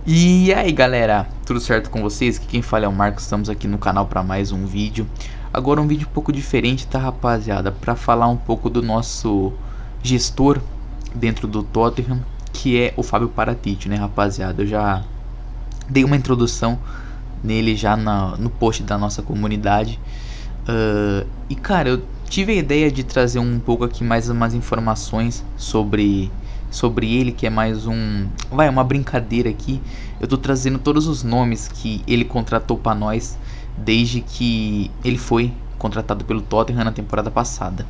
E aí galera, tudo certo com vocês? Aqui quem fala é o Marcos, estamos aqui no canal para mais um vídeo. Agora um vídeo um pouco diferente, tá rapaziada? Para falar um pouco do nosso gestor dentro do Tottenham, que é o Fábio Paratici, né rapaziada? Eu já dei uma introdução nele já no post da nossa comunidade. E cara, eu tive a ideia de trazer um pouco aqui mais umas informações sobre ele, que é mais uma brincadeira aqui. Eu tô trazendo todos os nomes que ele contratou para nós desde que ele foi contratado pelo Tottenham na temporada passada.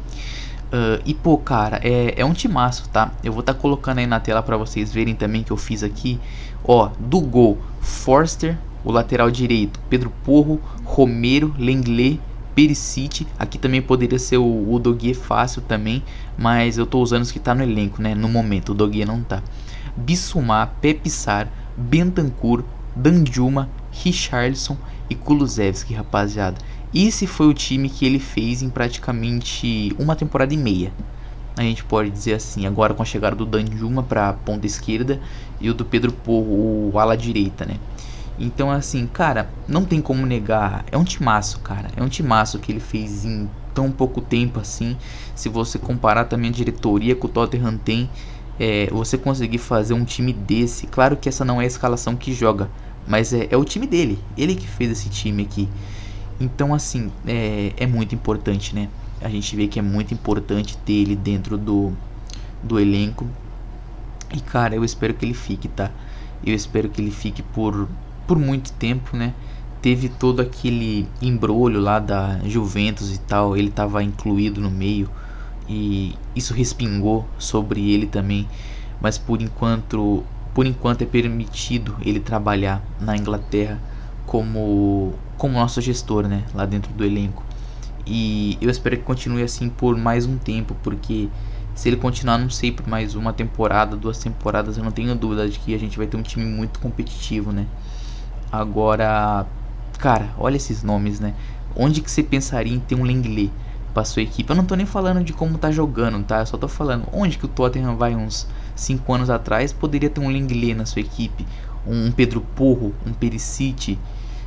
E pô, cara, é um timaço, tá? Eu vou estar colocando aí na tela para vocês verem também que eu fiz aqui. Ó, do gol, Forster, o lateral direito, Pedro Porro, Romero, Lenglet, Perisic. Aqui também poderia ser o Doguier fácil também, mas eu tô usando os que tá no elenco, né? No momento, o Doguier não tá. Bissouma, Pepe Sar, Bentancur, Danjuma, Richarlison e Kulusevski, rapaziada. Esse foi o time que ele fez em praticamente uma temporada e meia, a gente pode dizer assim. Agora com a chegada do Danjuma para ponta esquerda e o do Pedro Porro, o ala direita, né? Então assim, cara, não tem como negar, é um timaço, cara. É um timaço que ele fez em tão pouco tempo assim. Se você comparar também a diretoria que o Tottenham tem, você conseguir fazer um time desse. Claro que essa não é a escalação que joga, mas é o time dele, ele que fez esse time aqui. Então assim, é muito importante, né? A gente vê que é muito importante ter ele dentro do elenco. E cara, eu espero que ele fique, tá? Eu espero que ele fique por muito tempo, né? Teve todo aquele embrolho lá da Juventus e tal, ele estava incluído no meio e isso respingou sobre ele também. Mas por enquanto é permitido ele trabalhar na Inglaterra como nosso gestor, né? Lá dentro do elenco. E eu espero que continue assim por mais um tempo, porque se ele continuar, não sei, por mais uma temporada, 2 temporadas, eu não tenho dúvida de que a gente vai ter um time muito competitivo, né? Agora, cara, olha esses nomes, né? Onde que você pensaria em ter um Lenglet pra sua equipe? Eu não tô nem falando de como tá jogando, tá? Eu só tô falando onde que o Tottenham vai uns 5 anos atrás poderia ter um Lenglet na sua equipe, um Pedro Porro, um Perisic.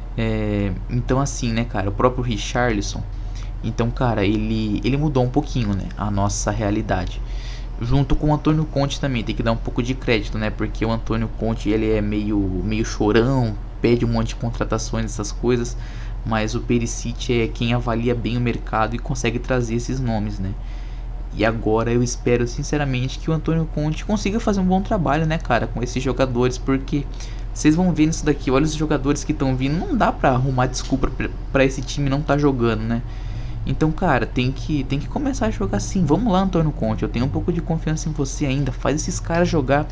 Então assim, né, cara, o próprio Richarlison. Então, cara, ele mudou um pouquinho, né, a nossa realidade. Junto com o Antônio Conte também, tem que dar um pouco de crédito, né? Porque o Antônio Conte, ele é meio chorão, pede um monte de contratações, essas coisas. Mas o Perisic é quem avalia bem o mercado e consegue trazer esses nomes, né? E agora eu espero sinceramente que o Antônio Conte consiga fazer um bom trabalho, né, cara, com esses jogadores. Porque vocês vão ver nisso daqui, olha os jogadores que estão vindo. Não dá pra arrumar desculpa pra esse time não tá jogando, né? Então, cara, tem que começar a jogar assim. Vamos lá, Antônio Conte, eu tenho um pouco de confiança em você ainda. Faz esses caras jogar.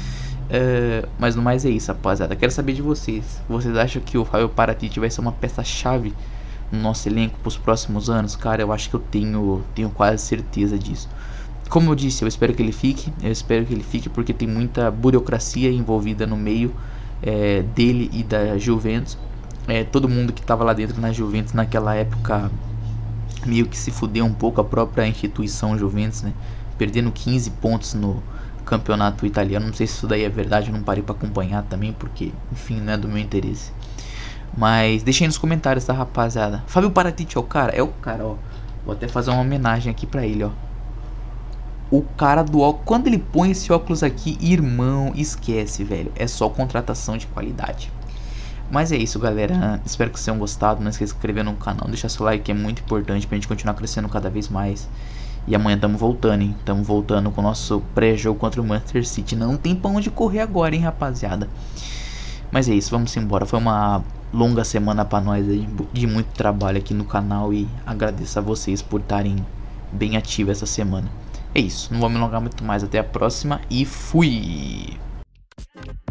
Mas no mais é isso, rapaziada. Quero saber de vocês. Vocês acham que o Fábio Paratici vai ser uma peça-chave no nosso elenco para os próximos anos? Cara, eu acho que eu tenho quase certeza disso. Como eu disse, eu espero que ele fique. Eu espero que ele fique porque tem muita burocracia envolvida no meio dele e da Juventus. Todo mundo que estava lá dentro na Juventus naquela época meio que se fudeu um pouco, a própria instituição Juventus, né? Perdendo 15 pontos no campeonato italiano. Não sei se isso daí é verdade, eu não parei pra acompanhar também, porque, enfim, não é do meu interesse. Mas deixem aí nos comentários, tá, rapaziada? Fábio Paratici é o cara? É o cara, ó. Vou até fazer uma homenagem aqui pra ele, ó. O cara do óculos, quando ele põe esse óculos aqui, irmão, esquece, velho. É só contratação de qualidade. Mas é isso, galera, espero que vocês tenham gostado. Não esqueça de se inscrever no canal, deixar seu like, que é muito importante pra gente continuar crescendo cada vez mais. E amanhã tamo voltando, hein? Tamo voltando com o nosso pré-jogo contra o Manchester City. Não tem pra onde correr agora, hein, rapaziada. Mas é isso, vamos embora. Foi uma longa semana pra nós aí, de muito trabalho aqui no canal. E agradeço a vocês por estarem bem ativos essa semana. É isso, não vou me alongar muito mais. Até a próxima e fui!